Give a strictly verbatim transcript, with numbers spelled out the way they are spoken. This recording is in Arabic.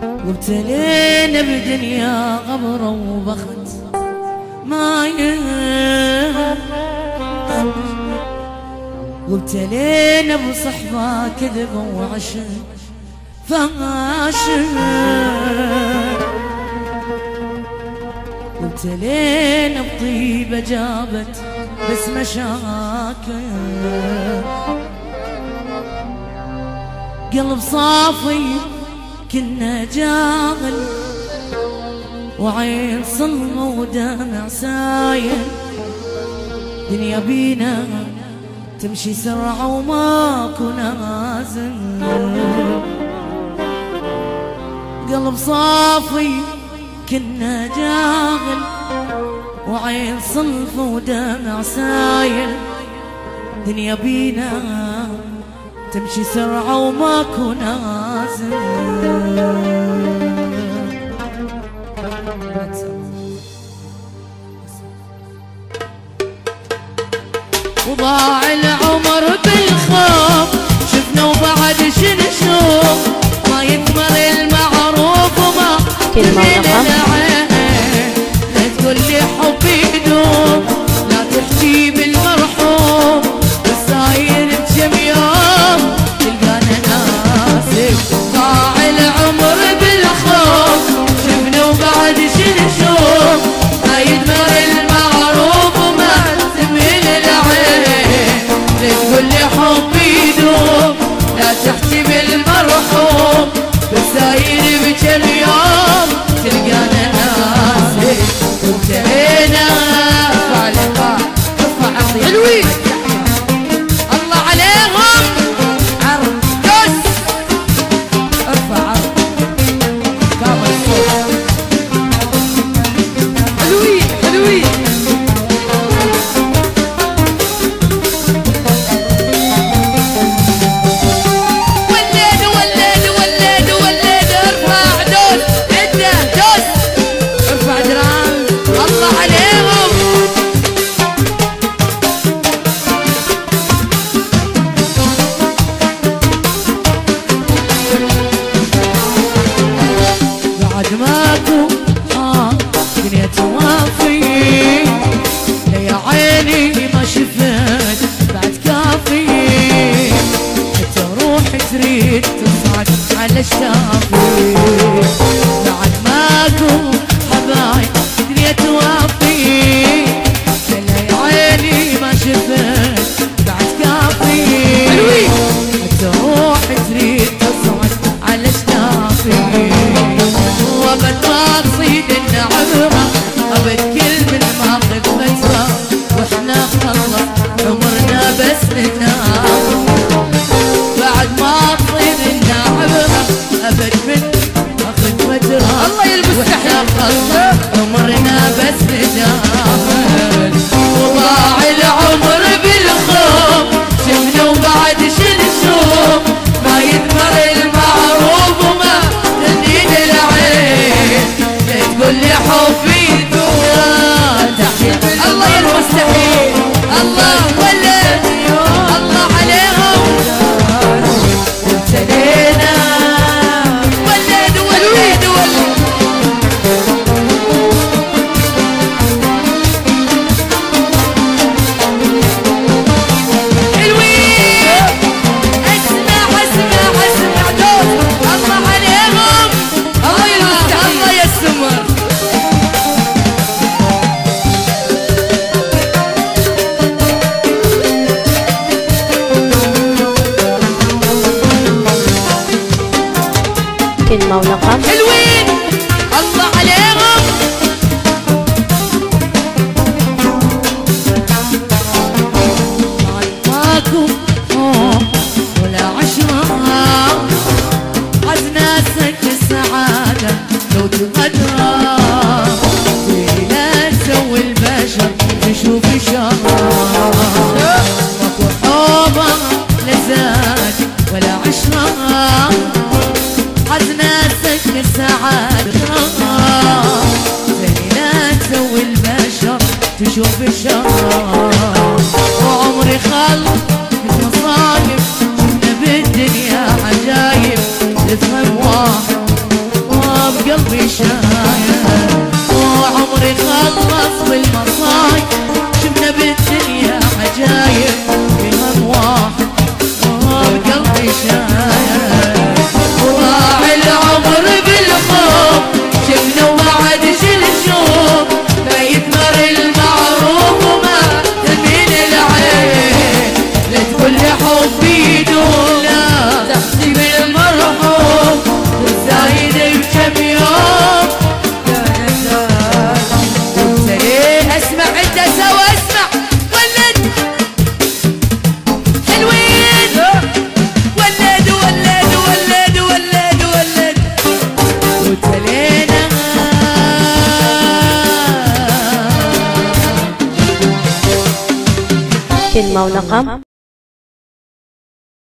وابتلينا بدنيا غبرة وبخت ما يه، وابتلينا بصحبة كذب وعشق فاشل، وابتلينا بطيبة جابت بس مشاكل، قلب صافي كنا جاهل وعين صلمة ودمع سايل، دنيا بينا تمشي سرعة وماكو نازل، قلب صافي كنا جاهل وعين صلفة ودمع سايل، دنيا بينا تمشي سرعة وماكو نازل. وضاع العمر بالخوف شفنا وبعد شنشوف، ما يكمل المعروف وما تميل العين، لا تقول لي حبي يدوم لا تحكي بالمرحوم، بس صاير بكم يوم تلقانا ناسك. ضاع العمر بالخوف شفنا وبعد شنشوف، ما يكمل المعروف وما تميل العين، لا تقول لي حبي يدوم لا تحكي بالمرحوم، بس صاير بكم يوم تلقانا ناسك. وابتلينا ارفع لقاء ارفع عصير حلوين الله عليهم عرض دس ارفع عرض كامل الصوت حلوين حلوين. وليد وليد وليد وليد ارفع دوس عده دوس ارفع درام الله عليهم. بعد ماكو اه دنيا توافي، ليا عيني ما شفت بعد كافي، حتى روحي تريد تصعد على الشافي. بعد ماكو حبايب دنيا توافي، ليا عيني ما شفت بعد كافي، حتى روحي تريد تصعد على الشافي. وابد ما تصيد النعمرة ابد كل من ماخذ فترة، واحنا خلص عمرنا بس ننام. بعد ما تصيد النعمرة ابد من ماخذ فترة، الله يلبس واحنا خلص عمرنا بس ننام. وضاع العمر بالخوف شفنا وبعد شنشوف، ما يكمل المعروف وما تنين العين، لا تقول لي حبي يدوم الله يا المستحيل الله ولد الله عليهم. ابتلينا ولد ولد ولد حلوين اسمع اسمع اسمع دوس الله عليهم الله يا الله يا السمر. كلمة ولقب حلوين الله عليهم. ماكو ولا عشرة عزنا سك السعادة لو تقدر، لا تسوي البشر تشوف شر، ماكو حوبة لا زاد ولا عشرة عزنا سك السعادة، لا تسوي البشر تشوف الشر. وعمري خلق مصايب شفنا بالدنيا عجايب، تفهم واحد ونقم.